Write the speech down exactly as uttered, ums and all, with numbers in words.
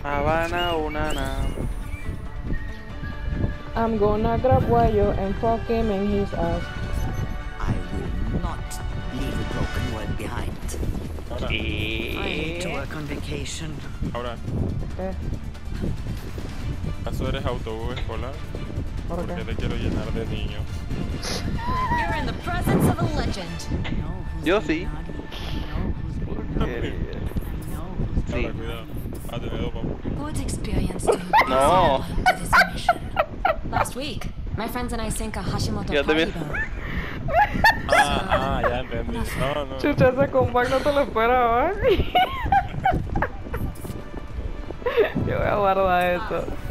Habana, Unana. I'm gonna grab Wayo and fuck him in his ass. I will not leave a broken world behind. Ahora, I need to ¿Qué? work on vacation. ahora, ¿Qué? ¿acaso eres autobús escolar? ¿Por Porque qué? te quiero llenar de niños. You're in the presence of a legend. I know who's Yo being sí. naughty. I know who's being naughty. Eh, I know who's Sí. Ahora, cuidado. Ah, te veo, papu. What experience do you No. bring to this mission? Last week, my friends and I sank a Hashimoto Ya te party vi. boat. Ah, ah, ya entendí. No, no. Chucha, ese comeback no te lo esperaba. Yo voy a guardar esto.